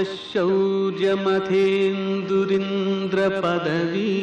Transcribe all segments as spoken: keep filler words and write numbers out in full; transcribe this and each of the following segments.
శౌర్యమథేందురింద్ర పదవీ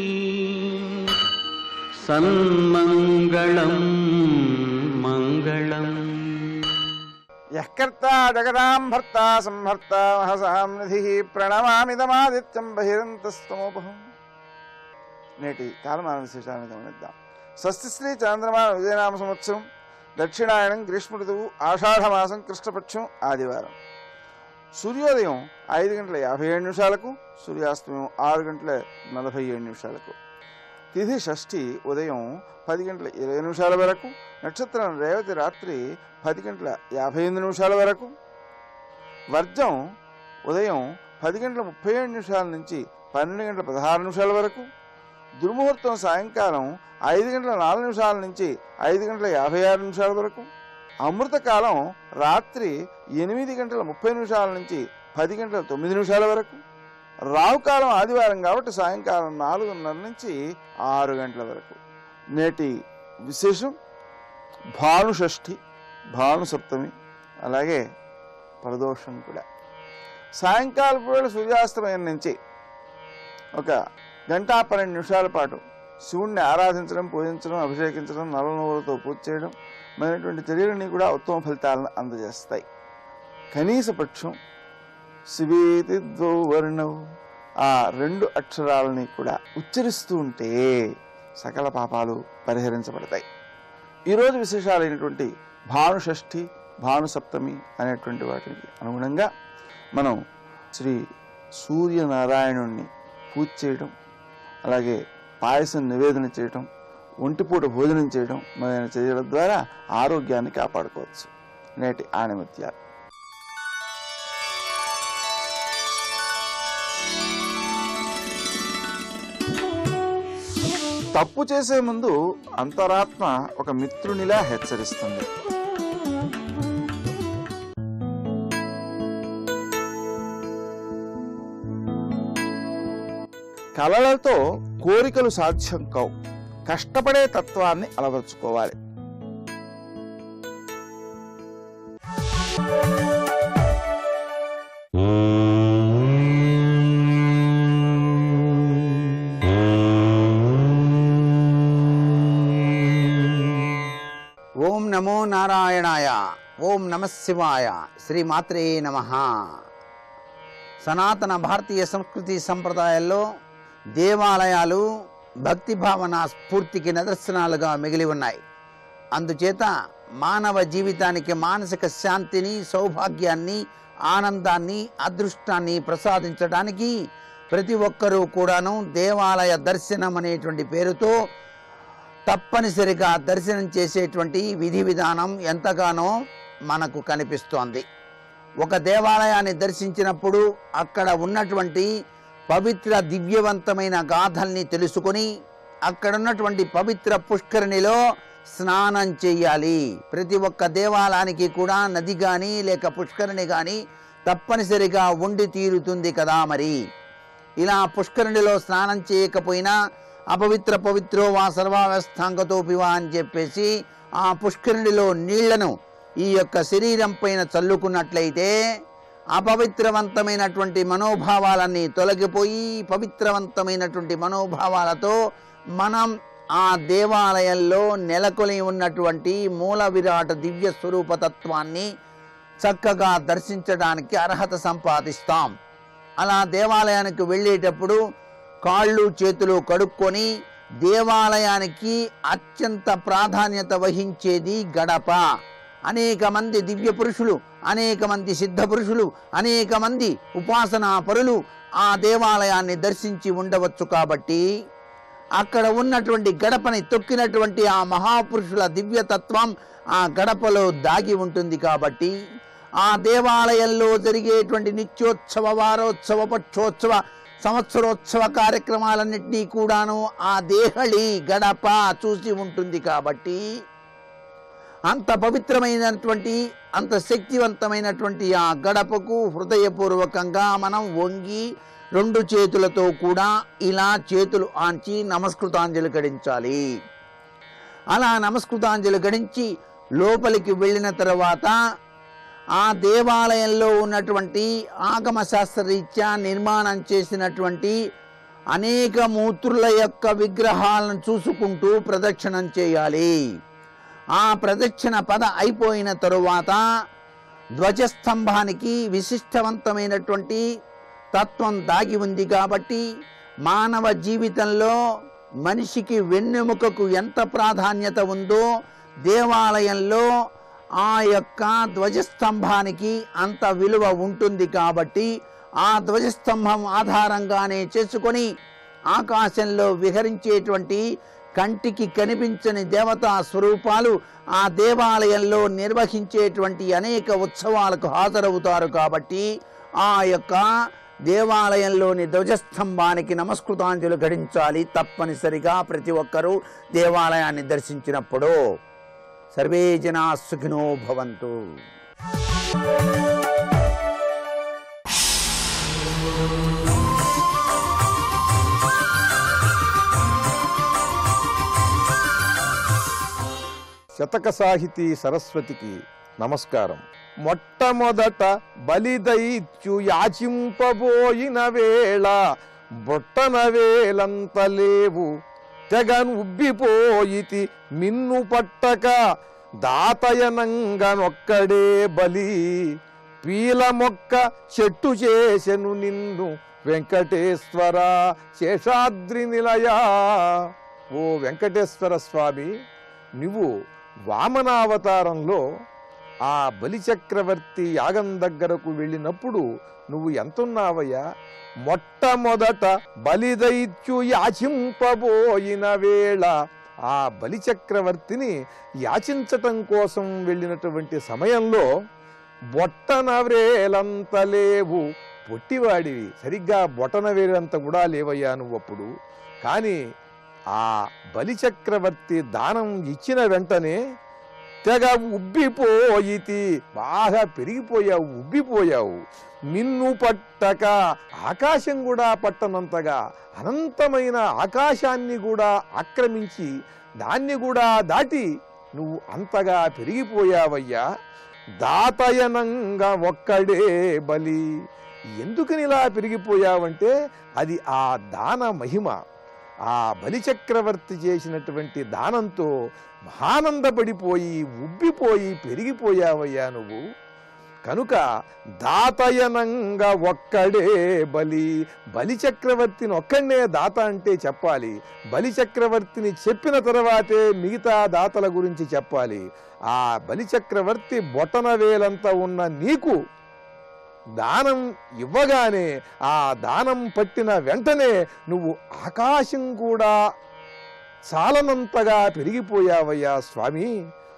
సన్మంగళం మంగళం. యఃకర్తా జగదాం భర్తా సంహర్తా మహసాం నిధిః ప్రణమామిదమాదిత్యం బహిరంతస్తమోపహం. నేటి కాలమాన విశేషాలను గమనిద్దాం. స్వస్తి శ్రీ చంద్రమాన విజయనామ సంవత్సరం, దక్షిణాయనం, గ్రీష్మ ఋతువు, ఆషాఢమాసం, కృష్ణపక్షం, ఆదివారం. సూర్యోదయం ఐదు గంటల యాభై ఏడు నిమిషాలకు, సూర్యాస్తమయం ఆరు గంటల నలభై ఏడు నిమిషాలకు. తిథి షష్ఠి ఉదయం పది గంటల ఇరవై నిమిషాల వరకు, నక్షత్రం రేవతి రాత్రి పది గంటల యాభై ఎనిమిది నిమిషాల వరకు. వర్జం ఉదయం పది గంటల ముప్పై ఏడు నిమిషాల నుంచి పన్నెండు గంటల పదహారు నిమిషాల వరకు. దుర్ముహూర్తం సాయంకాలం ఐదు గంటల నాలుగు నిమిషాల నుంచి ఐదు గంటల యాభై ఆరు నిమిషాల వరకు. అమృతకాలం రాత్రి ఎనిమిది గంటల ముప్పై నిమిషాల నుంచి పది గంటల తొమ్మిది నిమిషాల వరకు. రావుకాలం ఆదివారం కాబట్టి సాయంకాలం నాలుగున్నర నుంచి ఆరు గంటల వరకు. నేటి విశేషం భానుషష్ఠి, భాను సప్తమి, అలాగే ప్రదోషం కూడా. సాయంకాలం వేళ సూర్యాస్తమయం నుంచి ఒక గంట పన్నెండు నిమిషాల పాటు శివుణ్ణి ఆరాధించడం, పూజించడం, అభిషేకించడం, నల్ల నువ్వులతో పూజ చేయడం మొదలైనటువంటి చర్యలన్నీ కూడా ఉత్తమ ఫలితాలను అందజేస్తాయి. కనీస పక్షం శివేతి ద్వౌ వర్ణౌ, ఆ రెండు అక్షరాలని కూడా ఉచ్చరిస్తూ ఉంటే సకల పాపాలు పరిహరించబడతాయి. ఈరోజు విశేషాలైనటువంటి భానుషష్ఠి, భాను సప్తమి అనేటువంటి వాటికి అనుగుణంగా మనం శ్రీ సూర్యనారాయణుణ్ణి పూజ చేయడం, అలాగే పాయసం నివేదన చేయటం, ఒంటిపూట భోజనం చేయడం మొదలైన చర్యల ద్వారా ఆరోగ్యాన్ని కాపాడుకోవచ్చు. నేటి ఆణిముత్యాలు. తప్పు చేసే ముందు అంతరాత్మ ఒక మిత్రునిలా హెచ్చరిస్తుంది. కలలతో కోరికలు సాధ్యం కావు, కష్టపడే తత్వాన్ని అలవర్చుకోవాలి. ఓం నమో నారాయణాయ, ఓం నమః శివాయ, శ్రీమాత్రే నమః. సనాతన భారతీయ సంస్కృతి సంప్రదాయాల్లో దేవాలయాలు భక్తి భావన స్ఫూర్తికి నిదర్శనాలుగా మిగిలి ఉన్నాయి. అందుచేత మానవ జీవితానికి మానసిక శాంతిని, సౌభాగ్యాన్ని, ఆనందాన్ని, అదృష్టాన్ని ప్రసాదించడానికి ప్రతి ఒక్కరూ కూడాను దేవాలయ దర్శనం అనేటువంటి పేరుతో తప్పనిసరిగా దర్శనం చేసేటువంటి విధి విధానం ఎంతగానో మనకు కనిపిస్తోంది. ఒక దేవాలయాన్ని దర్శించినప్పుడు అక్కడ ఉన్నటువంటి పవిత్ర దివ్యవంతమైన గాథల్ని తెలుసుకొని అక్కడ ఉన్నటువంటి పవిత్ర పుష్కరిణిలో స్నానం చేయాలి. ప్రతి ఒక్క దేవాలయానికి కూడా నది కానీ లేక పుష్కరిణి కానీ తప్పనిసరిగా ఉండి తీరుతుంది కదా. మరి ఇలా పుష్కరిణిలో స్నానం చేయకపోయినా అపవిత్ర పవిత్రో వా సర్వావస్థాంగతోపివా అని చెప్పేసి ఆ పుష్కరిణిలో నీళ్లను ఈ యొక్క శరీరం పైన చల్లుకున్నట్లయితే అపవిత్రవంతమైనటువంటి మనోభావాలన్నీ తొలగిపోయి పవిత్రవంతమైనటువంటి మనోభావాలతో మనం ఆ దేవాలయంలో నెలకొని ఉన్నటువంటి మూల విరాట్ దివ్య స్వరూపతత్వాన్ని చక్కగా దర్శించడానికి అర్హత సంపాదిస్తాం. అలా దేవాలయానికి వెళ్ళేటప్పుడు కాళ్ళు చేతులు కడుక్కొని దేవాలయానికి అత్యంత ప్రాధాన్యత వహించేది గడప. అనేక మంది దివ్య పురుషులు, అనేక మంది సిద్ధ పురుషులు, అనేక మంది ఉపాసనా పరులు ఆ దేవాలయాన్ని దర్శించి ఉండవచ్చు. కాబట్టి అక్కడ ఉన్నటువంటి గడపని తొక్కినటువంటి ఆ మహాపురుషుల దివ్యతత్వం ఆ గడపలో దాగి ఉంటుంది. కాబట్టి ఆ దేవాలయంలో జరిగేటువంటి నిత్యోత్సవ, వారోత్సవ, పక్షోత్సవ, సంవత్సరోత్సవ కార్యక్రమాలన్నింటినీ కూడాను ఆ దేహళి గడప చూసి ఉంటుంది. కాబట్టి అంత పవిత్రమైనటువంటి, అంత శక్తివంతమైనటువంటి ఆ గడపకు హృదయపూర్వకంగా మనం వంగి రెండు చేతులతో కూడా ఇలా చేతులు ఆంచి నమస్కృతాంజలి గడించాలి. అలా నమస్కృతాంజలి గడించి లోపలికి వెళ్ళిన తర్వాత ఆ దేవాలయంలో ఉన్నటువంటి ఆగమ శాస్త్రరీత్యా నిర్మాణం చేసినటువంటి అనేక మూర్తుల యొక్క విగ్రహాలను చూసుకుంటూ ప్రదక్షిణం చేయాలి. ఆ ప్రదక్షిణ పద అయిపోయిన తరువాత ధ్వజస్తంభానికి విశిష్టవంతమైనటువంటి తత్వం దాగి ఉంది కాబట్టి మానవ జీవితంలో మనిషికి వెన్నెముకకు ఎంత ప్రాధాన్యత ఉందో దేవాలయంలో ఆ యొక్క ధ్వజస్తంభానికి అంత విలువ ఉంటుంది. కాబట్టి ఆ ధ్వజస్తంభం ఆధారంగానే చేసుకొని ఆకాశంలో విహరించేటువంటి కంటికి కనిపించని దేవతా స్వరూపాలు ఆ దేవాలయంలో నిర్వహించేటువంటి అనేక ఉత్సవాలకు హాజరవుతారు. కాబట్టి ఆ యొక్క దేవాలయంలోని ధ్వజస్తంభానికి నమస్కృతాంజలు ఘటించాలి తప్పనిసరిగా ప్రతి ఒక్కరూ దేవాలయాన్ని దర్శించినప్పుడు. సర్వే జనా సుఖినో భవంతు. శతక సాహితీ సరస్వతికి నమస్కారం. మొట్టమొదట బలిదైత్యు యాచింపబోయిన వేళ బొట్టన వేలంతలేవు తెగను ఉబ్బిపోయితి మిన్ను పట్టక దాతయనంగనొక్కడే బలి పీల మొక్క చెట్టు చేసెను నిన్ను వెంకటేశ్వర శేషాద్రి నిలయా. ఓ వెంకటేశ్వర స్వామి, నువ్వు వామనావతారంలో ఆ బలిచక్రవర్తి యాగం దగ్గరకు వెళ్ళినప్పుడు నువ్వు ఎంతున్నావయ్యా? మొట్టమొదట బలిదైత్యు యాచింపబోయిన వేళ ఆ బలిచక్రవర్తిని యాచించటం కోసం వెళ్ళినటువంటి సమయంలో బొట్టన వ్రేలంత లేవు, పొట్టివాడివి, సరిగ్గా బొటన వేలంత కూడా లేవయ్యా నువ్వప్పుడు. కానీ ఆ బలిచక్రవర్తి దానం ఇచ్చిన వెంటనే తెగ ఉబ్బిపోయితి, బాగా పెరిగిపోయావు, ఉబ్బిపోయావు. మిన్ను పట్టక, ఆకాశం కూడా పట్టనంతగా అనంతమైన ఆకాశాన్ని కూడా ఆక్రమించి దాన్ని కూడా దాటి నువ్వు అంతగా పెరిగిపోయావయ్యా. దాతయనంగా ఒక్కడే బలి. ఎందుకని ఇలా పెరిగిపోయావంటే అది ఆ దాన మహిమ. ఆ బలిచక్రవర్తి చేసినటువంటి దానంతో మహానందపడిపోయి ఉబ్బిపోయి పెరిగిపోయావయ్యా నువ్వు. కనుక దాతయనంగా ఒక్కడే బలి. బలిచక్రవర్తిని ఒక్కడే దాత అంటే చెప్పాలి. బలిచక్రవర్తిని చెప్పిన తర్వాతే మిగతా దాతల గురించి చెప్పాలి. ఆ బలిచక్రవర్తి బొటన వేలంత ఉన్న నీకు దానం ఇవ్వగానే ఆ దానం పట్టిన వెంటనే నువ్వు ఆకాశం కూడా చాలనంతగా పెరిగిపోయావయ్యా స్వామి.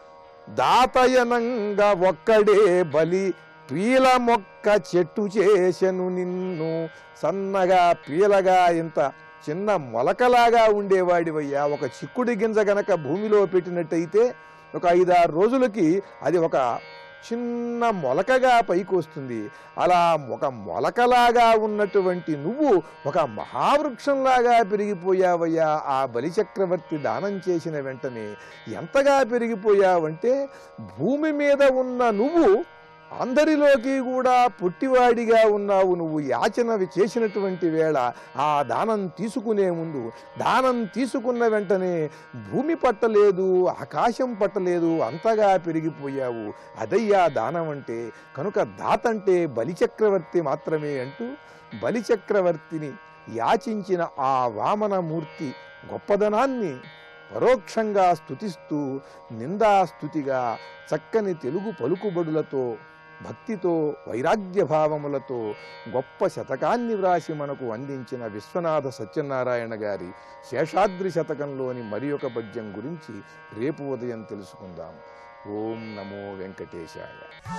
దాతయనంగా ఒక్కడే బలి పీల మొక్క చెట్టు చేసెను నిన్ను. సన్నగా పీలగా ఇంత చిన్న మొలకలాగా ఉండేవాడివయ్యా. ఒక చిక్కుడు గింజ గనక భూమిలో పెట్టినట్టయితే ఒక ఐదారు రోజులకి అది ఒక చిన్న మొలకగా పైకి వస్తుంది. అలా ఒక మొలకలాగా ఉన్నటువంటి నువ్వు ఒక మహావృక్షంలాగా పెరిగిపోయావయ్యా ఆ బలిచక్రవర్తి దానం చేసిన వెంటనే. ఎంతగా పెరిగిపోయావంటే భూమి మీద ఉన్న నువ్వు అందరిలోకి కూడా పుట్టివాడిగా ఉన్నావు. నువ్వు యాచన చేసినటువంటి వేళ ఆ దానం తీసుకునే ముందు దానం తీసుకున్న వెంటనే భూమి పట్టలేదు, ఆకాశం పట్టలేదు, అంతగా పెరిగిపోయావు. అదయ్యా దానం అంటే. కనుక దాతంటే బలిచక్రవర్తి మాత్రమే అంటూ బలిచక్రవర్తిని యాచించిన ఆ వామనమూర్తి గొప్పదనాన్ని పరోక్షంగా స్తుతిస్తూ నిందాస్తుతిగా చక్కని తెలుగు పలుకుబడులతో భక్తితో వైరాగ్య భావములతో గొప్ప శతకాన్ని వ్రాసి మనకు అందించిన విశ్వనాథ సత్యనారాయణ గారి శేషాద్రి శతకంలోని మరి ఒక పద్యం గురించి రేపు ఉదయం తెలుసుకుందాం. ఓం నమో వెంకటేశాయ.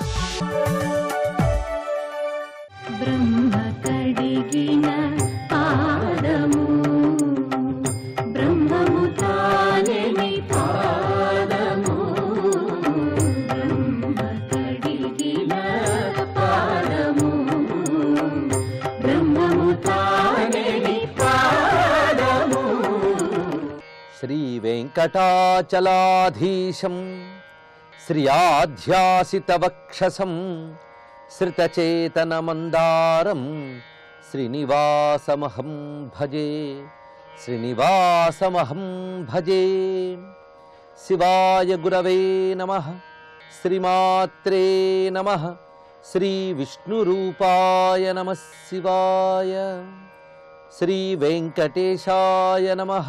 బ్రహ్మ కడిగిన పాదము బ్రహ్మము తానెని పాదము బ్రహ్మ కడిగిన పాదము బ్రహ్మము తానెని పాదము. శ్రీ వెంకటాచలాధీశం శ్రియాధ్యాసితవక్షసం శ్రితచేతనమందారం శ్రీనివాసమహం భజే శ్రీనివాసమహం భజే. శివాయ గురవే నమః. శ్రీమాత్రే నమః. శ్రీ విష్ణురూపాయ నమః శివాయ. శ్రీ వెంకటేశాయ నమః.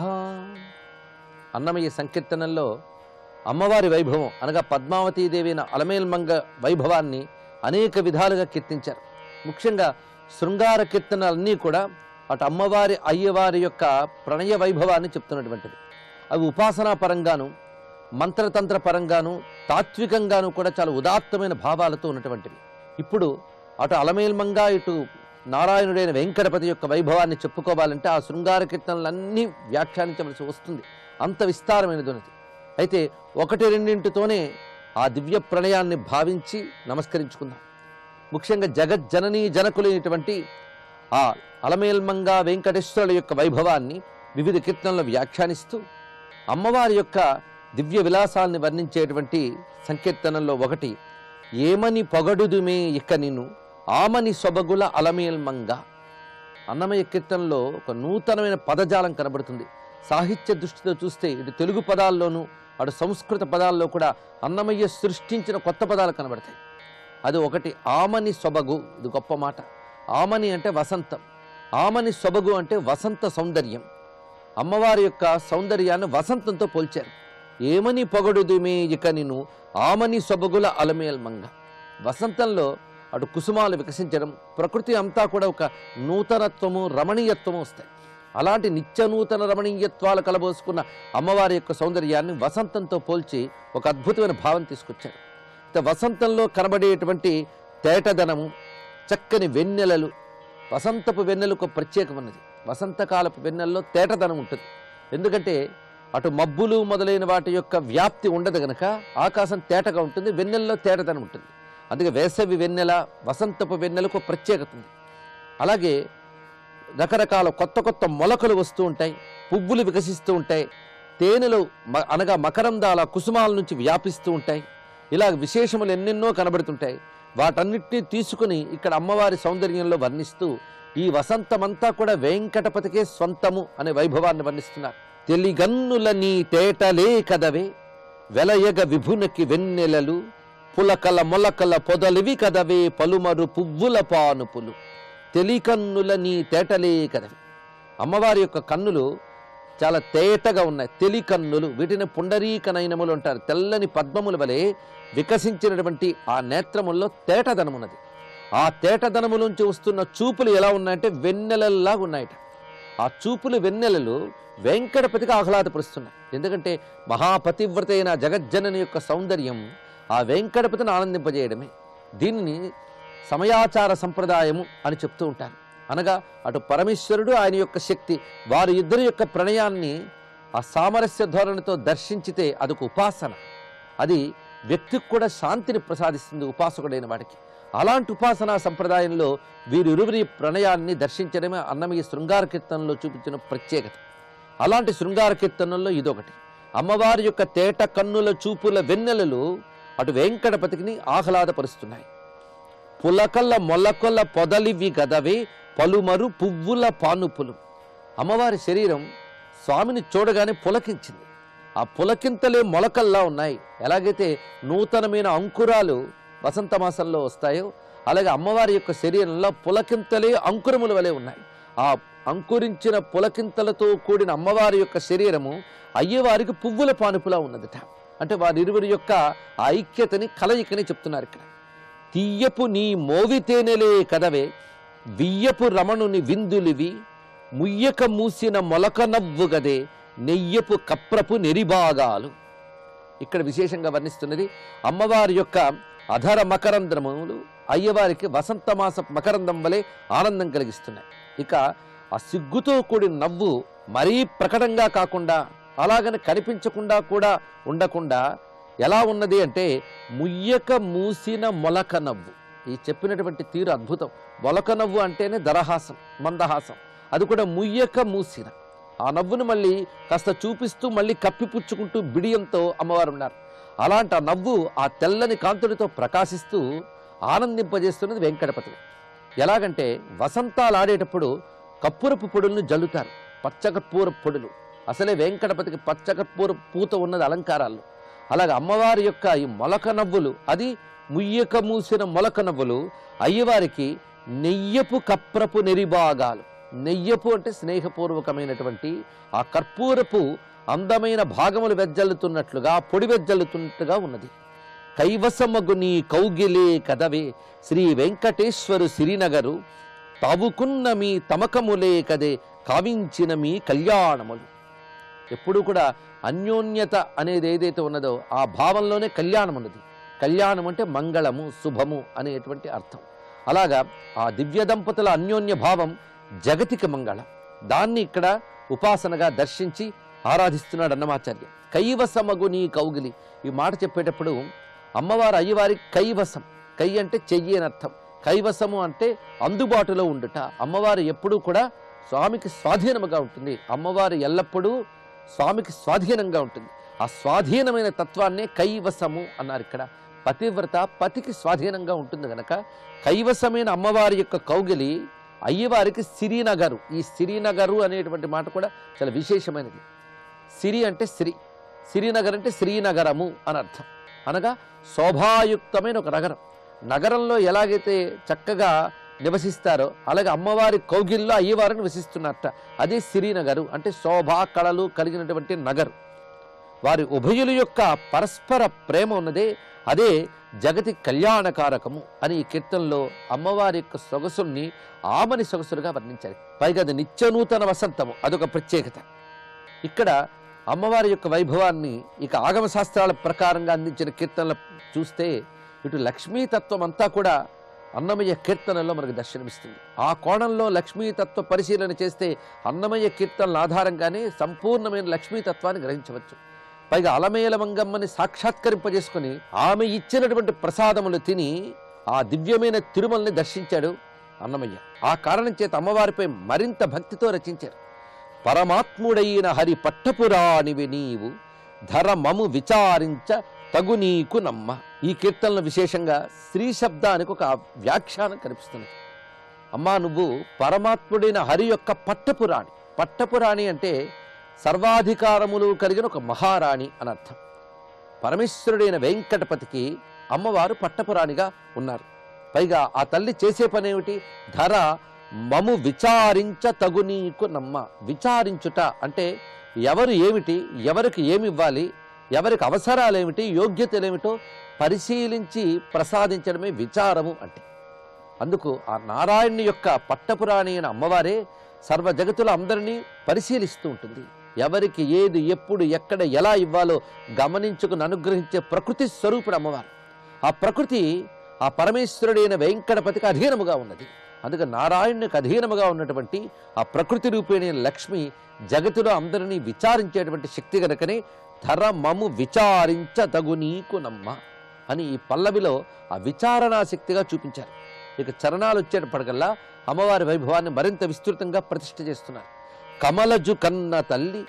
అన్నమయ్య సంకీర్తనల్లో అమ్మవారి వైభవం అనగా పద్మావతీదేవి అలమేల్మంగ వైభవాన్ని అనేక విధాలుగా కీర్తించారు. ముఖ్యంగా శృంగార కీర్తనలన్నీ కూడా అటు అమ్మవారి అయ్యవారి యొక్క ప్రణయ వైభవాన్ని చెప్తున్నటువంటివి. అవి ఉపాసనా పరంగాను మంత్రతంత్ర పరంగాను తాత్వికంగాను కూడా చాలా ఉదాత్తమైన భావాలతో ఉన్నటువంటివి. ఇప్పుడు అటు అలమేల్మంగ ఇటు నారాయణుడైన వెంకటపతి యొక్క వైభవాన్ని చెప్పుకోవాలంటే ఆ శృంగార కీర్తనలన్నీ వ్యాఖ్యానించవలసి వస్తుంది, అంత విస్తారమైనది ఉన్నది. అయితే ఒకటి రెండింటితోనే ఆ దివ్య ప్రణయాన్ని భావించి నమస్కరించుకుందాం. ముఖ్యంగా జగజ్జననీ జనకులైనటువంటి ఆ అలమేల్మంగ వెంకటేశ్వరుల యొక్క వైభవాన్ని వివిధ కీర్తనలు వ్యాఖ్యానిస్తూ అమ్మవారి యొక్క దివ్య విలాసాల్ని వర్ణించేటువంటి సంకీర్తనల్లో ఒకటి ఏమని పొగడుదుమే ఇక నిన్ను ఆమని సొబగుల అలమేల్మంగ. అన్నమయ్య కీర్తనలో ఒక నూతనమైన పదజాలం కనబడుతుంది. సాహిత్య దృష్టితో చూస్తే ఇటు తెలుగు పదాల్లోనూ అటు సంస్కృత పదాల్లో కూడా అన్నమయ్య సృష్టించిన కొత్త పదాలు కనబడతాయి. అది ఒకటి ఆమని సొబగు. ఇది గొప్ప మాట. ఆమని అంటే వసంతం, ఆమని సొబగు అంటే వసంత సౌందర్యం. అమ్మవారి యొక్క సౌందర్యాన్ని వసంతంతో పోల్చారు. ఏమని పొగడుదుమే ఇక నిన్ను ఆమని సొబగుల అలమేల్మంగ. వసంతంలో అటు కుసుమాలు వికసించడం, ప్రకృతి అంతా కూడా ఒక నూతనత్వము రమణీయత్వము వస్తాయి. అలాంటి నిత్య నూతన రమణీయత్వాలు కలబోసుకున్న అమ్మవారి యొక్క సౌందర్యాన్ని వసంతంతో పోల్చి ఒక అద్భుతమైన భావం తీసుకొచ్చారు. వసంతంలో కనబడేటువంటి తేటదనము, చక్కని వెన్నెలలు, వసంతపు వెన్నెలకు ప్రత్యేకమైనది. వసంతకాలపు వెన్నెలలో తేటదనం ఉంటుంది. ఎందుకంటే అటు మబ్బులు మొదలైన వాటి యొక్క వ్యాప్తి ఉండదు గనక ఆకాశం తేటగా ఉంటుంది, వెన్నెల్లో తేటదనం ఉంటుంది. అందుకే వేసవి వెన్నెల, వసంతపు వెన్నెలకు ప్రత్యేకత ఉంది. అలాగే రకరకాల కొత్త కొత్త మొలకలు వస్తూ ఉంటాయి, పువ్వులు వికసిస్తూ ఉంటాయి, తేనెలు అనగా మకరందాల కుసుమాల నుంచి వ్యాపిస్తూ ఉంటాయి. ఇలా విశేషములు ఎన్నెన్నో కనబడుతుంటాయి. వాటన్నిటినీ తీసుకుని ఇక్కడ అమ్మవారి సౌందర్యంలో వర్ణిస్తూ ఈ వసంతమంతా కూడా వెంకటపతికే స్వంతము అనే వైభవాన్ని వర్ణిస్తున్నారు. తెలిగన్నుల నీ తేటలే కదవే వెలయగ విభునకి వెన్నెలలు పులకల మొలకల పొదలివి కదవే పలుమరు పువ్వుల పానుపులు. తెలికన్నుల నీ తేటలే కదవే. అమ్మవారి యొక్క కన్నులు చాలా తేటగా ఉన్నాయి. తెలికన్నులు, వీటిని పుండరీక నయనములు అంటారు. తెల్లని పద్మముల వలె వికసించినటువంటి ఆ నేత్రముల్లో తేటదనమున్నది. ఆ తేటదనములోంచి వస్తున్న చూపులు ఎలా ఉన్నాయంటే వెన్నెలల్లాగా ఉన్నాయట. ఆ చూపులు వెన్నెలలు వెంకటపతికి ఆహ్లాదపరుస్తున్నాయి. ఎందుకంటే మహాపతివ్రత అయిన జగజ్జనని యొక్క సౌందర్యం ఆ వెంకటపతిని ఆనందింపజేయడమే. దీనిని సమయాచార సంప్రదాయము అని చెప్తూ ఉంటారు. అనగా అటు పరమేశ్వరుడు, ఆయన యొక్క శక్తి, వారి ఇద్దరి యొక్క ప్రణయాన్ని ఆ సామరస్య ధోరణితో దర్శించితే అదొక ఉపాసన. అది వ్యక్తికి కూడా శాంతిని ప్రసాదిస్తుంది, ఉపాసకుడైన వాడికి. అలాంటి ఉపాసనా సంప్రదాయంలో వీరిరువురి ప్రణయాన్ని దర్శించడమే అన్నమయ్య శృంగార కీర్తనలో చూపించిన ప్రత్యేకత. అలాంటి శృంగార కీర్తనల్లో ఇదొకటి. అమ్మవారి యొక్క తేట కన్నుల చూపుల వెన్నెలలు అటు వెంకటపతిని ఆహ్లాదపరుస్తున్నాయి. పులకల్ల మొలకల్ల పొదలివి గదవే పలుమరు పువ్వుల పానుపులు. అమ్మవారి శరీరం స్వామిని చూడగానే పులకించింది. ఆ పులకింతలే మొలకల్లా ఉన్నాయి. ఎలాగైతే నూతనమైన అంకురాలు వసంత మాసంలో వస్తాయో అలాగే అమ్మవారి యొక్క శరీరంలో పులకింతలే అంకురముల వలె ఉన్నాయి. ఆ అంకురించిన పులకింతలతో కూడిన అమ్మవారి యొక్క శరీరము అయ్యవారికి పువ్వుల పానుపులా ఉన్నదట. అంటే వారిరువురి యొక్క ఐక్యతని, కలయికని చెప్తున్నారు ఇక్కడ. తీయపు నీ మోవితేనెలే కదవే వియ్యపు రమణుని విందులివి ముయ్యక మూసిన మొలక నవ్వు గదే నెయ్యపు కప్రపు నెరిబాగాలు. ఇక్కడ విశేషంగా వర్ణిస్తున్నది అమ్మవారి యొక్క అధర మకరంధ్రములు అయ్యవారికి వసంతమాస మకరందం వలె ఆనందం కలిగిస్తున్నాయి. ఇక ఆ సిగ్గుతో కూడిన నవ్వు మరీ ప్రకటంగా కాకుండా అలాగని కనిపించకుండా కూడా ఉండకుండా ఎలా ఉన్నది అంటే ముయ్యక మూసిన మొలక నవ్వు. ఈ చెప్పినటువంటి తీరు అద్భుతం. మొలక నవ్వు అంటేనే దరహాసం, మందహాసం. అది కూడా ముయ్యక మూసిన ఆ నవ్వును మళ్ళీ కాస్త చూపిస్తూ మళ్ళీ కప్పిపుచ్చుకుంటూ బిడియంతో అమ్మవారు ఉన్నారు. అలాంటి ఆ నవ్వు ఆ తెల్లని కాంతుడితో ప్రకాశిస్తూ ఆనందింపజేస్తున్నది వెంకటపతి. ఎలాగంటే వసంతాలు ఆడేటప్పుడు కర్పూరపు పొడులను జల్లుతారు, పచ్చకర్పూరపు పొడులు. అసలే వెంకటపతికి పచ్చకర్పూర పూత ఉన్నది అలంకారాల్లో. అలాగే అమ్మవారి యొక్క ఈ మొలక నవ్వులు, అది ముయ్యక మూసిన మొలక నవ్వులు అయ్యవారికి నెయ్యపు కప్రపు నెరిభాగాలు. నెయ్యపు అంటే స్నేహపూర్వకమైనటువంటి ఆ కర్పూరపు అందమైన భాగములు వెజ్జల్లుతున్నట్లుగా, పొడి వెజ్జల్లుతున్నట్టుగా ఉన్నది. కైవసమగు నీ కౌగిలే కదవే శ్రీ వెంకటేశ్వరు సిరినగరు, తావుకున్న మీ తమకములే కదే కావించిన మీ కళ్యాణములు. ఎప్పుడూ కూడా అన్యోన్యత అనేది ఏదైతే ఉన్నదో ఆ భావంలోనే కళ్యాణం ఉన్నది. కళ్యాణం అంటే మంగళము, శుభము అనేటువంటి అర్థం. అలాగా ఆ దివ్య దంపతుల అన్యోన్య భావం జగతికి మంగళం. దాన్ని ఇక్కడ ఉపాసనగా దర్శించి ఆరాధిస్తున్నాడు అన్నమాచార్య. కైవసమగు నీ కౌగిలి, ఈ మాట చెప్పేటప్పుడు అమ్మవారు అయ్యవారి కైవసం, కై అంటే చెయ్యి అని అర్థం, కైవసము అంటే అందుబాటులో ఉండుట. అమ్మవారు ఎప్పుడూ కూడా స్వామికి స్వాధీనముగా ఉంటుంది. అమ్మవారు ఎల్లప్పుడూ స్వామికి స్వాధీనంగా ఉంటుంది. ఆ స్వాధీనమైన తత్వాన్నే కైవసము అన్నారు ఇక్కడ. పతివ్రత పతికి స్వాధీనంగా ఉంటుంది గనక కైవసమైన అమ్మవారి యొక్క కౌగిలి అయ్యవారికి సిరినగరు. ఈ సిరినగరు అనేటువంటి మాట కూడా చాలా విశేషమైనది. సిరి అంటే శ్రీ, సిరినగర్ అంటే శ్రీనగరము అని అర్థం. అనగా శోభాయుక్తమైన ఒక నగరం. నగరంలో ఎలాగైతే చక్కగా నివసిస్తారో అలాగే అమ్మవారి కౌగిల్లో అయ్యవారు నివసిస్తున్నారట. అదే సిరినగరు అంటే శోభా కళలు కలిగినటువంటి నగరు. వారి ఉభయుల యొక్క పరస్పర ప్రేమ ఉన్నదే అదే జగతి కళ్యాణకారకము అని ఈ కీర్తనలో అమ్మవారి యొక్క సొగసుల్ని ఆమని సొగసులుగా వర్ణించారు. పైగా అది నిత్యనూతన వసంతము, అదొక ప్రత్యేకత. ఇక్కడ అమ్మవారి యొక్క వైభవాన్ని ఇక ఆగమ శాస్త్రాల ప్రకారంగా అందించిన కీర్తనలు చూస్తే ఇటు లక్ష్మీతత్వం అంతా కూడా అన్నమయ్య కీర్తనలో మనకు దర్శనమిస్తుంది. ఆ కోణంలో లక్ష్మీతత్వ పరిశీలన చేస్తే అన్నమయ్య కీర్తనల ఆధారంగానే సంపూర్ణమైన లక్ష్మీతత్వాన్ని గ్రహించవచ్చు. పైగా అలమేల మంగమ్మని సాక్షాత్కరింపజేసుకుని ఆమె ఇచ్చినటువంటి ప్రసాదములు తిని ఆ దివ్యమైన తిరుమలని దర్శించాడు అన్నమయ్య. ఆ కారణం చేత అమ్మవారిపై మరింత భక్తితో రచించారు. పరమాత్ముడైన హరి పట్టపురాణివి నీవు ధర మము విచారించ తగు నీకు నమ్మ. ఈ కీర్తనలో విశేషంగా శ్రీ శబ్దానికి ఒక వ్యాఖ్యానం కనిపిస్తుంది. అమ్మా, నువ్వు పరమాత్ముడైన హరి యొక్క పట్టపురాణి. పట్టపురాణి అంటే సర్వాధికారములు కలిగిన ఒక మహారాణి అని అర్థం. పరమేశ్వరుడైన వెంకటపతికి అమ్మవారు పట్టపురాణిగా ఉన్నారు. పైగా ఆ తల్లి చేసే పనేమిటి? ధర మము విచారించ తగు నీకు నమ్మ. విచారించుట అంటే ఎవరు ఏమిటి, ఎవరికి ఏమి ఇవ్వాలి, ఎవరికి అవసరాలేమిటి, యోగ్యతలేమిటో పరిశీలించి ప్రసాదించడమే విచారము అంటే. అందుకు ఆ నారాయణుని యొక్క పట్టపురాణి అయిన అమ్మవారే సర్వ జగతుల అందరినీ పరిశీలిస్తూ ఉంటుంది. ఎవరికి ఏది ఎప్పుడు ఎక్కడ ఎలా ఇవ్వాలో గమనించుకుని అనుగ్రహించే ప్రకృతి స్వరూపుడు అమ్మవారు. ఆ ప్రకృతి ఆ పరమేశ్వరుడైన వెంకటపతికి అధీనముగా ఉన్నది. అందుకే నారాయణునికి అధీనముగా ఉన్నటువంటి ఆ ప్రకృతి రూపేణ లక్ష్మి జగతిలో అందరినీ విచారించేటువంటి శక్తి గనుకనే ధర మము విచారించ తగు నీకు నమ్మ అని ఈ పల్లవిలో ఆ విచారణా శక్తిగా చూపించారు. ఇక చరణాలు వచ్చేటప్పటికల్లా అమ్మవారి వైభవాన్ని మరింత విస్తృతంగా ప్రతిష్ఠ చేస్తున్నారు. కమలజు కన్న తల్లి,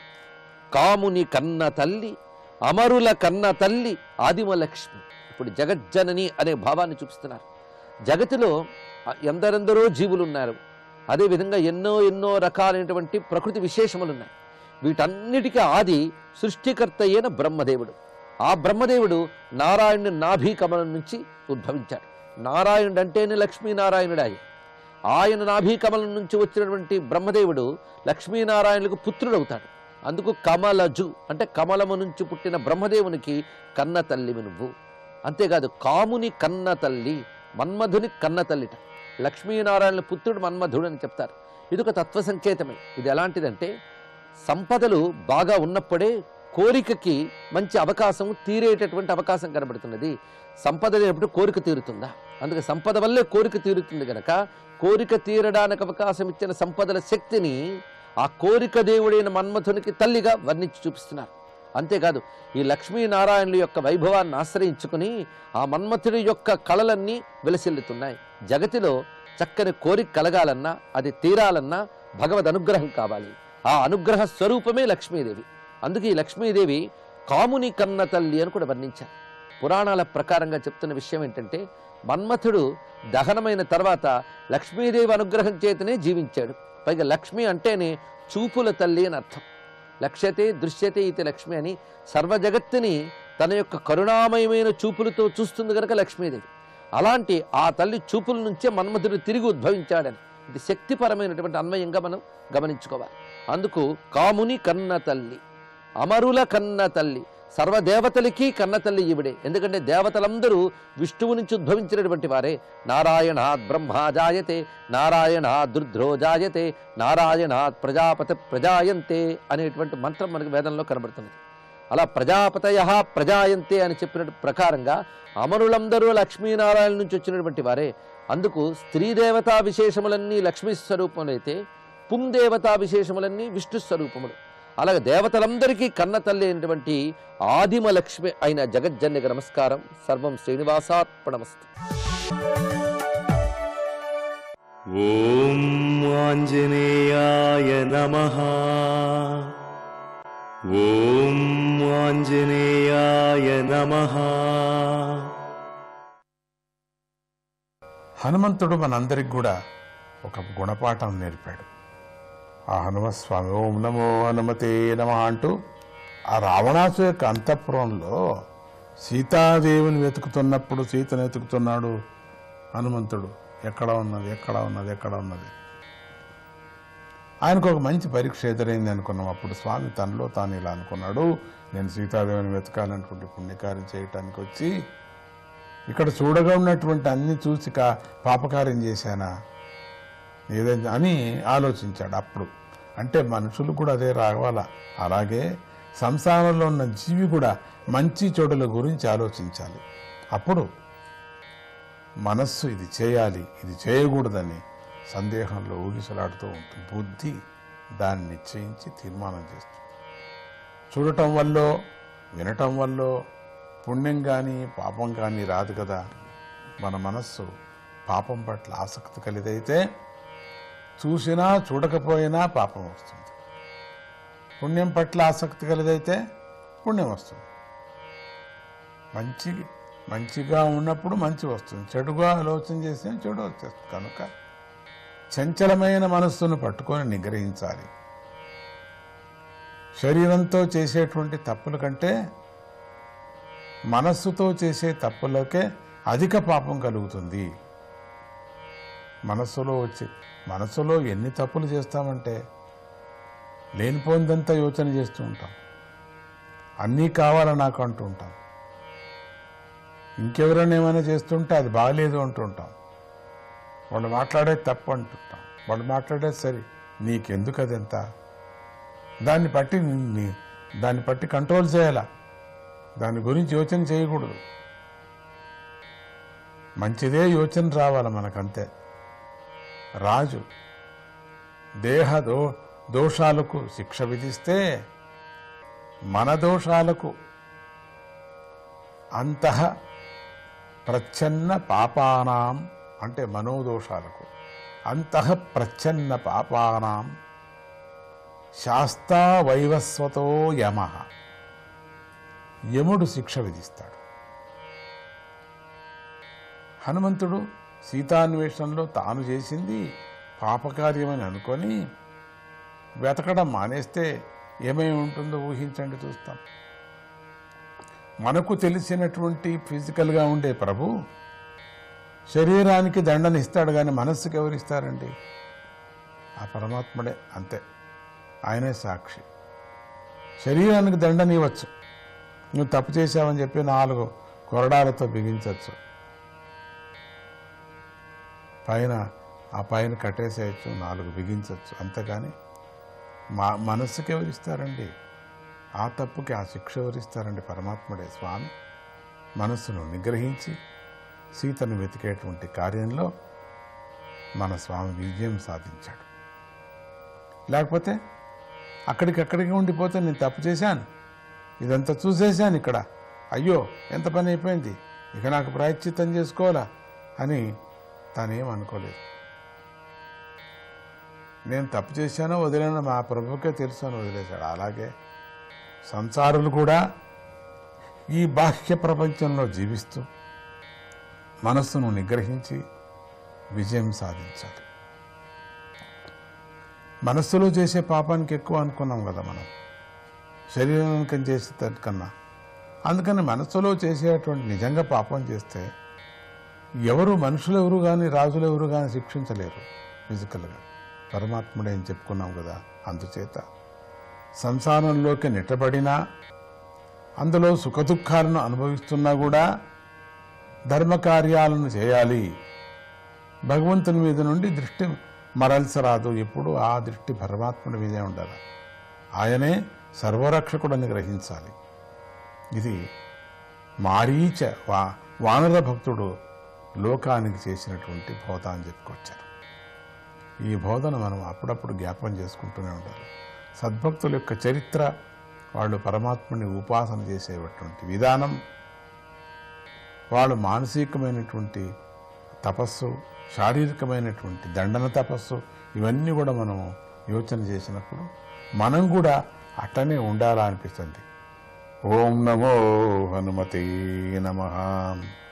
కాముని కన్న తల్లి, అమరుల కన్న తల్లి ఆదిమలక్ష్మి. ఇప్పుడు జగజ్జనని అనే భావాన్ని చూపిస్తున్నారు. జగతిలో ఎందరెందరో జీవులు ఉన్నారు. అదేవిధంగా ఎన్నో ఎన్నో రకాలైనటువంటి ప్రకృతి విశేషములు ఉన్నాయి. వీటన్నిటికీ ఆది సృష్టికర్త అయిన బ్రహ్మదేవుడు. ఆ బ్రహ్మదేవుడు నారాయణుని నాభి కమలం నుంచి ఉద్భవించాడు. నారాయణుడు అంటేనే లక్ష్మీనారాయణుడాయి. ఆయన నాభి కమలం నుంచి వచ్చినటువంటి బ్రహ్మదేవుడు లక్ష్మీనారాయణులకు పుత్రుడవుతాడు. అందుకు కమలజు అంటే కమలము నుంచి పుట్టిన బ్రహ్మదేవునికి కన్న తల్లివి నువ్వు. అంతేకాదు కాముని కన్న తల్లి, మన్మధుని కన్న తల్లిట. లక్ష్మీనారాయణుల పుత్రుడు మన్మధుడు అని చెప్తారు. ఇది ఒక తత్వ సంకేతమే. ఇది ఎలాంటిదంటే సంపదలు బాగా ఉన్నప్పుడే కోరికకి మంచి అవకాశం తీరేటటువంటి అవకాశం కనబడుతున్నది. సంపద లేనప్పుడు కోరిక తీరుతుందా? అందుకే సంపద వల్లే కోరిక తీరుతుంది గనక కోరిక తీరడానికి అవకాశం ఇచ్చిన సంపదల శక్తిని ఆ కోరిక దేవుడైన మన్మథునికి తల్లిగా వర్ణించి చూపిస్తున్నారు. అంతేకాదు ఈ లక్ష్మీనారాయణుల యొక్క వైభవాన్ని ఆశ్రయించుకుని ఆ మన్మథుడి యొక్క కళలన్నీ విలసిల్లుతున్నాయి. జగతిలో చక్కని కోరిక కలగాలన్నా అది తీరాలన్నా భగవద్ అనుగ్రహం కావాలి. ఆ అనుగ్రహ స్వరూపమే లక్ష్మీదేవి. అందుకే ఈ లక్ష్మీదేవి కాముని కన్న తల్లి అని కూడా వర్ణించారు. పురాణాల ప్రకారంగా చెప్తున్న విషయం ఏంటంటే, మన్మథుడు దహనమైన తర్వాత లక్ష్మీదేవి అనుగ్రహం చేతనే జీవించాడు. పైగా లక్ష్మి అంటేనే చూపుల తల్లి అని అర్థం. లక్ష్యతే దృశ్యతే ఇది లక్ష్మి అని సర్వ జగత్తుని తన యొక్క కరుణామయమైన చూపులతో చూస్తుంది కనుక లక్ష్మీదేవి. అలాంటి ఆ తల్లి చూపుల నుంచే మన్మథుడు తిరిగి ఉద్భవించాడని ఇది శక్తిపరమైనటువంటి అన్వయంగా మనం గమనించుకోవాలి. అందుకు కాముని కన్న తల్లి, అమరుల కన్న తల్లి, సర్వదేవతలకి కన్న తల్లి ఈవిడే. ఎందుకంటే దేవతలందరూ విష్ణువు నుంచి ఉద్భవించినటువంటి వారే. నారాయణాత్ బ్రహ్మ జాయతే, నారాయణాత్ రుద్రో జాయతే, నారాయణాత్ ప్రజాపతి ప్రజాయంతే అనేటువంటి మంత్రం మనకు వేదంలో కనబడుతున్నది. అలా ప్రజాపతయ ప్రజాయంతే అని చెప్పిన ప్రకారంగా అమరులందరూ లక్ష్మీనారాయణ నుంచి వచ్చినటువంటి వారే. అందుకు స్త్రీ దేవతా విశేషములన్నీ లక్ష్మీ స్వరూపములైతే పుందేవతా విశేషములన్నీ విష్ణు స్వరూపములు. అలాగే దేవతలందరికీ కన్న తల్లి అయినటువంటి ఆదిమ లక్ష్మి అయిన జగజ్జన్యకి నమస్కారం. సర్వం శ్రీనివాసార్పణమస్తు. ఓం ఆంజనేయాయ నమః. ఓం ఆంజనేయాయ నమః. హనుమంతుడు మనందరికి కూడా ఒక గుణపాఠం నేర్పాడు. ఆ హనుమస్వామి ఓం నమో హనుమతే నమః అంటూ ఆ రావణాసు యొక్క అంతఃపురంలో సీతాదేవిని వెతుకుతున్నప్పుడు సీతను వెతుకుతున్నాడు హనుమంతుడు. ఎక్కడ ఉన్నది ఎక్కడ ఉన్నది ఎక్కడ ఉన్నది ఆయనకు ఒక మంచి పరీక్ష ఎదురైంది అనుకున్నాం. అప్పుడు స్వామి తనలో తాను ఇలా అనుకున్నాడు, నేను సీతాదేవిని వెతకాలనుకుంటే పుణ్యకార్యం చేయటానికి వచ్చి ఇక్కడ చూడగా ఉన్నటువంటి అన్ని చూసి కా పాపకార్యం చేశానా ఏదైనా అని ఆలోచించాడు. అప్పుడు అంటే మనుషులు కూడా అదే రావాలా. అలాగే సంసారంలో ఉన్న జీవి కూడా మంచి చెడుల గురించి ఆలోచించాలి. అప్పుడు మనస్సు ఇది చేయాలి ఇది చేయకూడదని సందేహంలో ఊగిసలాడుతూ ఉంటుంది. బుద్ధి దాన్ని నిశ్చయించి తీర్మానం చేస్తుంది. చూడటం వల్ల వినటం వల్ల పుణ్యం కానీ పాపం కానీ రాదు కదా. మన మనస్సు పాపం పట్ల ఆసక్తి కలిదైతే చూసినా చూడకపోయినా పాపం వస్తుంది. పుణ్యం పట్ల ఆసక్తి కలిదైతే పుణ్యం వస్తుంది. మంచి మంచిగా ఉన్నప్పుడు మంచి వస్తుంది, చెడుగా ఆలోచన చేస్తే చెడు వచ్చేస్తుంది. కనుక చంచలమైన మనస్సును పట్టుకొని నిగ్రహించాలి. శరీరంతో చేసేటువంటి తప్పుల కంటే మనస్సుతో చేసే తప్పులకే అధిక పాపం కలుగుతుంది. మనస్సులో వచ్చి మనస్సులో ఎన్ని తప్పులు చేస్తామంటే లేనిపోయిందంతా యోచన చేస్తూ ఉంటాం. అన్నీ కావాలని నాకు అంటూ ఉంటాం. ఇంకెవరైనా ఏమైనా చేస్తుంటే అది బాగలేదు అంటూ ఉంటాం. వాళ్ళు మాట్లాడేది తప్పు అంటుంటాం. వాళ్ళు మాట్లాడేది సరి, నీకెందుకు అదంతా? దాన్ని బట్టి నీ దాన్ని బట్టి కంట్రోల్ చేయాలా. దాని గురించి యోచన చేయకూడదు. మంచిదే యోచన రావాలి మనకంతే. రాజు దేహ దో దోషాలకు శిక్ష విధిస్తే మన దోషాలకు అంతః ప్రచ్ఛన్న పాపానాం అంటే మనోదోషాలకు అంతః ప్రచ్ఛన్న పాపానాం శాస్తా వైవస్వతో యమః యముడు శిక్ష విధిస్తాడు. హనుమంతుడు సీతాన్వేషణలో తాను చేసింది పాపకార్యమని అనుకొని వెతకడం మానేస్తే ఏమేమి ఉంటుందో ఊహించండి, చూస్తాం. మనకు తెలిసినటువంటి ఫిజికల్గా ఉండే ప్రభు శరీరానికి దండన ఇస్తాడు, కానీ మనస్సుకి ఎవరిస్తారండి? ఆ పరమాత్ముడే. అంతే, ఆయనే సాక్షి. శరీరానికి దండన ఇవ్వచ్చు, నువ్వు తప్పు చేశావని చెప్పి నాలుగు కొరడాలతో బిగించవచ్చు, పైన ఆ పైన కట్టేసేయచ్చు, నాలుగు బిగించవచ్చు. అంతేగాని మా మనస్సుకి ఎవరిస్తారండి? ఆ తప్పుకి ఆ శిక్ష ఎవరిస్తారండి? పరమాత్ముడే. స్వామి మనస్సును నిగ్రహించి సీతను వెతికేటువంటి కార్యంలో మన స్వామి విజయం సాధించాడు. లేకపోతే అక్కడికక్కడికి ఉండిపోతే నేను తప్పు చేశాను, ఇదంతా చూసేశాను, ఇక్కడ అయ్యో ఎంత పని అయిపోయింది, ఇక నాకు ప్రాయశ్చిత్తం చేసుకోవాలా అని తానేం అనుకోలేదు. నేను తప్పు చేశానో వదిలేనో మా ప్రభుకే తెలుసు అని వదిలేశాడు. అలాగే సంసారులు కూడా ఈ బాహ్య ప్రపంచంలో జీవిస్తూ మనస్సును నిగ్రహించి విజయం సాధించాలి. మనస్సులో చేసే పాపానికి ఎక్కువ అనుకున్నాం కదా మనం, శరీరానికి చేసే కన్నా. అందుకని మనస్సులో చేసేటువంటి నిజంగా పాపం చేస్తే ఎవరు మనుషులు ఎవరు కానీ రాజులు ఎవరు కానీ శిక్షించలేరు ఫిజికల్గా. పరమాత్ముడే అని చెప్పుకున్నాం కదా. అందుచేత సంసారంలోకి నెట్టబడినా, అందులో సుఖదుఖాలను అనుభవిస్తున్నా కూడా ధర్మకార్యాలను చేయాలి. భగవంతుని మీద నుండి దృష్టి మరల్సరాదు. ఎప్పుడు ఆ దృష్టి పరమాత్ముడి మీదే ఉండాలి. ఆయనే సర్వరక్షకుడని గ్రహించాలి. ఇది మారీచ వా వానర భక్తుడు లోకానికి చేసినటువంటి బోధ అని చెప్పుకొచ్చారు. ఈ బోధన మనం అప్పుడప్పుడు జ్ఞాపకం చేసుకుంటూనే ఉండాలి. సద్భక్తుల యొక్క చరిత్ర, వాళ్ళు పరమాత్ముని ఉపాసన చేసేటువంటి విధానం, వాళ్ళు మానసికమైనటువంటి తపస్సు, శారీరకమైనటువంటి దండన తపస్సు, ఇవన్నీ కూడా మనం యోచన చేసినప్పుడు మనం కూడా అట్టనే ఉండాలా అనిపిస్తుంది. ఓం నమో హనుమతే నమః.